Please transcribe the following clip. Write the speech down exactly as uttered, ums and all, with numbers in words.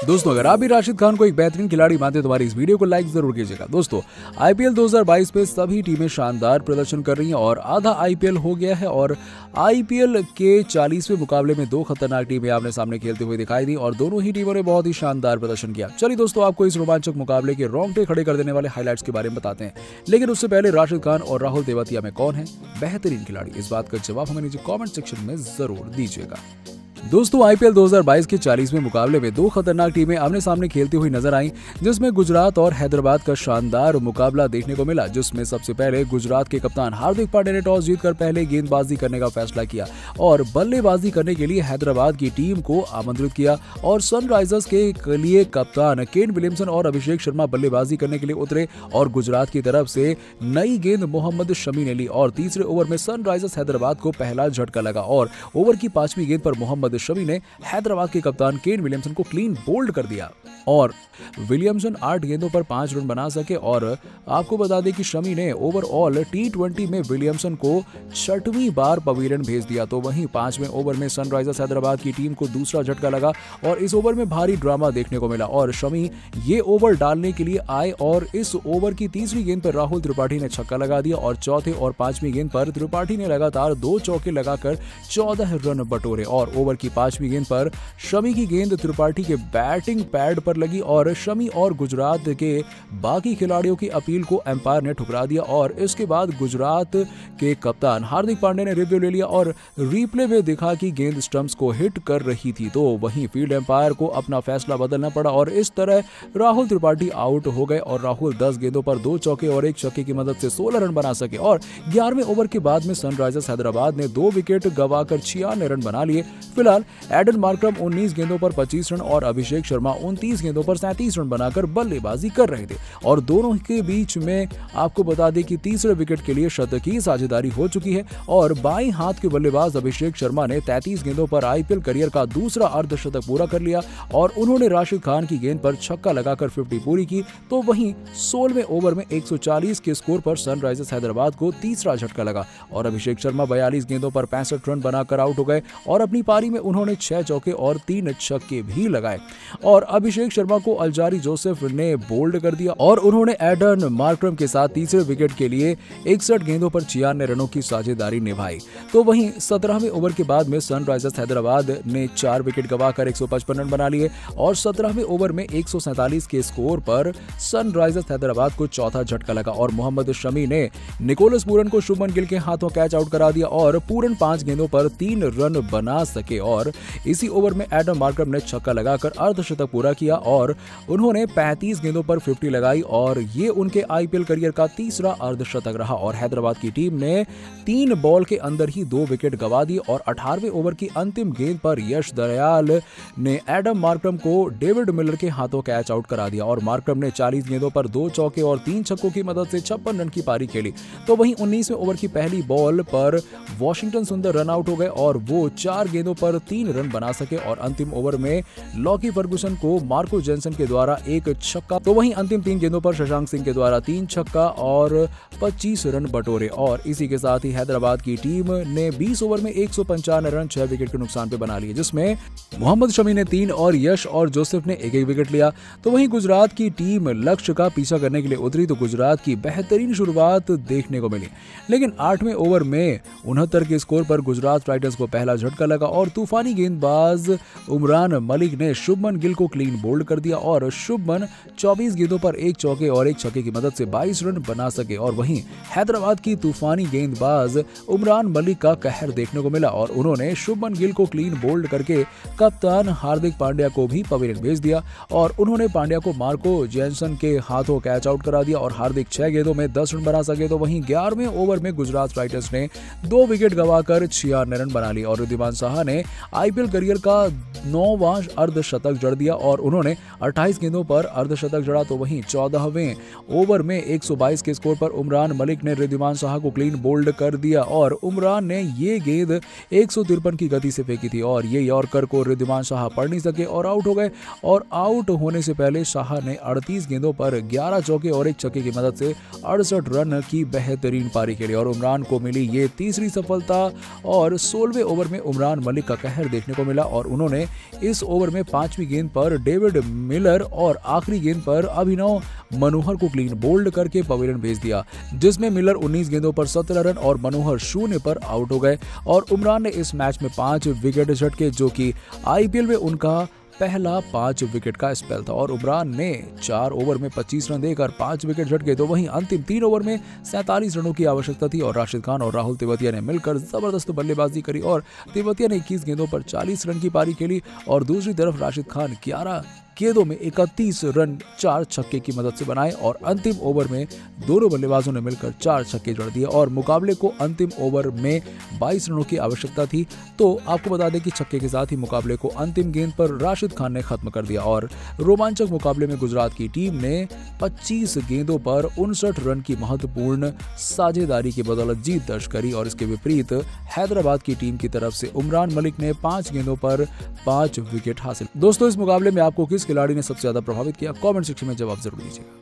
दोस्तों अगर आप भी राशिद खान को एक बेहतरीन खिलाड़ी मानते हैं तो हमारी इस वीडियो को लाइक जरूर कीजिएगा। दोस्तों आईपीएल दो हज़ार बाईस में सभी टीमें शानदार प्रदर्शन कर रही हैं और आधा आईपीएल हो गया है और आईपीएल के चालीसवें मुकाबले में दो खतरनाक टीमें आमने सामने खेलते हुए दिखाई दी और दोनों ही टीमों ने बहुत ही शानदार प्रदर्शन किया। चलिए दोस्तों आपको इस रोमांचक मुकाबले के रोंगटे खड़े कर देने वाले हाईलाइट्स के बारे में बताते हैं, लेकिन उससे पहले राशिद खान और राहुल तेवतिया में कौन है बेहतरीन खिलाड़ी, इस बात का जवाब हमें नीचे कमेंट सेक्शन में जरूर दीजिएगा। दोस्तों आईपीएल दो हज़ार बाईस के चालीसवें मुकाबले में दो खतरनाक टीमें आमने सामने खेलती हुई नजर आईं, जिसमें गुजरात और हैदराबाद का शानदार मुकाबला देखने को मिला, जिसमें सबसे पहले गुजरात के कप्तान हार्दिक पांड्या ने टॉस जीतकर पहले गेंदबाजी करने का फैसला किया और बल्लेबाजी करने के लिए हैदराबाद की टीम को आमंत्रित किया और सनराइजर्स के लिए कप्तान केन विलियमसन और अभिषेक शर्मा बल्लेबाजी करने के लिए उतरे और गुजरात की तरफ से नई गेंद मोहम्मद शमी ने ली और तीसरे ओवर में सनराइजर्स हैदराबाद को पहला झटका लगा और ओवर की पांचवी गेंद पर मोहम्मद शमी ने हैदराबाद के कप्तान केन विलियमसन को क्लीन बोल्ड कर दिया और विलियमसन आठ गेंदों पर पांच रन बना सके। और आपको बता दें कि शमी ने ओवरऑल टी ट्वेंटी में विलियमसन को छठवीं बार पवेलियन भेज दिया। तो वहीं पांचवें ओवर में सनराइजर्स हैदराबाद की टीम को दूसरा झटका लगा और इस ओवर में भारी ड्रामा देखने को मिला और शमी ये ओवर डालने के लिए आए और इस ओवर की तीसरी गेंद पर राहुल त्रिपाठी ने छक्का लगा दिया और चौथे और पांचवी गेंद पर त्रिपाठी ने लगातार दो चौके लगाकर चौदह रन बटोरे और ओवर की पांचवी गेंद पर शमी की गेंद त्रिपाठी के बैटिंग पैड पर लगी और शमी और गुजरात के बाकी खिलाड़ियों की अपील को एम्पायर ने ठुकरा दिया और इसके बाद गुजरात के कप्तान हार्दिक पांड्या ने रिव्यू ले लिया और रिप्ले में दिखा कि गेंद स्टंप्स को हिट कर रही थी। तो वहीं फील्ड एम्पायर को अपना फैसला बदलना पड़ा और इस तरह राहुल त्रिपाठी आउट हो गए और राहुल दस गेंदों पर दो चौके और एक छक्के की मदद से सोलह रन बना सके और ग्यारहवें ओवर के बाद में सनराइजर्स हैदराबाद ने दो विकेट गंवाकर छियानवे रन बना लिए। फिलहाल एडन मार्करम उन्नीस गेंदों पर पच्चीस रन और अभिषेक शर्मा उनतीस गेंदों पर सैंतीस रन बनाकर बल्लेबाजी कर रहे थे और दोनों के बीच में आपको बता दें कि तीसरे विकेट के लिए शतकीय साझेदारी हो चुकी है और बाईं हाथ के बल्लेबाज अभिषेक शर्मा ने तैंतीस गेंदों पर आईपीएल करियर का दूसरा अर्धशतक पूरा कर लिया और उन्होंने राशिद खान की गेंद पर छक्का लगाकर पचास पूरी की। तो वहीं सोलहवें ओवर में एक सौ चालीस के स्कोर पर सनराइजर्स हैदराबाद को तीसरा झटका लगा और अभिषेक शर्मा बयालीस गेंदों पर पैंसठ रन बनाकर आउट हो गए और अपनी पारी में उन्होंने छह चौके और तीन छक्के भी लगाए और अभिषेक शर्मा को अल्जारी जोसेफ ने बोल्ड कर दिया और उन्होंने एडन मार्करम के साथ तीसरे विकेट के लिए इकसठ गेंदों पर छियानवे रनों की साझेदारी निभाई। तो वहीं सत्रहवें ओवर के बाद में सनराइजर्स हैदराबाद ने चार विकेट गंवाकर एक सौ पचपन रन बना लिए और सत्रहवें ओवर में एक सौ सैंतालीस के स्कोर पर सनराइजर्स हैदराबाद को चौथा झटका लगा और मोहम्मद शमी ने निकोलस पूरन को शुभमन गिल के हाथों कैच आउट करा दिया और पूरन पांच गेंदों पर तीन रन बना सके और इसी ओवर में एडम मार्करम ने छक्का लगाकर अर्धशतक पूरा किया और उन्होंने पैंतीस गेंदों पर पचास लगाई और ये उनके आईपीएल करियर का तीसरा अर्धशतक रहा और हैदराबाद की टीम ने तीन बॉल के अंदर ही दो विकेट गंवा दी और अठारहवें ओवर की अंतिम गेंद पर यश दयाल ने एडम मार्करम को डेविड मिलर के हाथों कैच आउट करा दिया और मार्करम ने चालीस गेंदों पर दो चौके और तीन छक्कों की मदद से छप्पन रन की पारी खेली। तो वहीं उन्नीसवें ओवर की पहली बॉल पर वॉशिंगटन सुंदर रन आउट हो गए और वो चार गेंदों पर तीन रन बना सके और अंतिम ओवर में लॉकी फर्गुसन को मार्को जेनसन के द्वारा एक छक्का, तो वहीं अंतिम तीन गेंदों पर शशांक सिंह के द्वारा तीन छक्का और पच्चीस रन बटोरे और इसी के साथ ही हैदराबाद की टीम ने बीस ओवर में एक सौ पंचानवे रन छह विकेट के नुकसान पे बना लिए, जिसमें मोहम्मद शमी ने तीन और यश और जोसेफ ने एक एक विकेट लिया। तो वहीं गुजरात की टीम लक्ष्य का पीछा करने के लिए उतरी तो गुजरात की बेहतरीन शुरुआत देखने को मिली, लेकिन आठवें ओवर में उनहत्तर के स्कोर पर गुजरात राइडर्स को पहला झटका लगा और तूफानी गेंदबाज उमरान मलिक ने शुभमन गिल को क्लीन बोल्ड कर दिया और शुभमन चौबीस गेंदों पर एक चौके और एक छक्के की मदद से बाईस रन बना सके और वहीं हैदराबाद की तूफानी गेंदबाज उमरान मलिक का कहर देखने को मिला और उन्होंने शुभमन गिल को क्लीन बोल्ड करके कप्तान हार्दिक पांड्या को भी पवेलियन भेज दिया और उन्होंने पांड्या को मार्को जेनसन के हाथों कैच आउट करा दिया और हार्दिक छह गेंदों में दस रन बना सके। तो वहीं ग्यारहवें ओवर में गुजरात राइडर्स ने दो विकेट गंवाकर छियानवे रन बना लिए और रिद्धिमान साहा ने आईपीएल करियर का नौवां अर्धशतक जड़ दिया और उन्होंने अट्ठाईस गेंदों पर अर्धशतक जड़ा। तो वहीं चौदहवें ओवर में एक सौ बाईस के स्कोर पर उमरान मलिक ने रिद्धिमान साहा को क्लीन बोल्ड कर दिया और उमरान ने ये गेंद एक सौ तिरपन की गति से फेंकी थी और ये यॉर्कर को रिद्धिमान साहा पढ़ नहीं सके और आउट हो गए और आउट होने से पहले साहा ने अड़तीस गेंदों पर ग्यारह चौके और एक छक्के की मदद से अड़सठ रन की बेहतरीन पारी खेली और उमरान को मिली ये तीसरी सफलता और सोलहवें ओवर में उमरान मलिक का कहर देखने को मिला और उन्होंने इस ओवर में पांचवी गेंद पर डेविड मिलर और आखिरी गेंद पर अभिनव मनोहर को क्लीन बोल्ड करके पवेलियन भेज दिया, जिसमें मिलर उन्नीस गेंदों पर सत्रह रन और मनोहर शून्य पर आउट हो गए और उमरान ने इस मैच में पांच विकेट झटके, जो कि आईपीएल में उनका पहला पांच विकेट का स्पेल था। और उमरान ने चार ओवर में पच्चीस रन देकर पांच विकेट झटके, तो वहीं अंतिम तीन ओवर में सैंतालीस रनों की आवश्यकता थी और राशिद खान और राहुल तेवतिया ने मिलकर जबरदस्त बल्लेबाजी करी और तेवतिया ने इक्कीस गेंदों पर चालीस रन की पारी खेली और दूसरी तरफ राशिद खान ग्यारह गेंदों में इकतीस रन चार छक्के की मदद से बनाए और अंतिम ओवर में दोनों बल्लेबाजों ने मिलकर चार छक्के जड़ दिए और मुकाबले को अंतिम ओवर में बाईस रनों की आवश्यकता थी। तो आपको बता दें कि छक्के के साथ ही मुकाबले को अंतिम गेंद पर राशिद खान ने खत्म कर दिया और रोमांचक मुकाबले में गुजरात की टीम ने पच्चीस गेंदों पर उनसठ रन की महत्वपूर्ण साझेदारी की बदौलत जीत दर्ज करी और इसके विपरीत हैदराबाद की टीम की तरफ से उमरान मलिक ने पांच गेंदों पर पांच विकेट हासिल। दोस्तों, इस मुकाबले में आपको किस खिलाड़ी ने सबसे ज्यादा प्रभावित किया? कमेंट सेक्शन में जवाब जरूर दीजिएगा।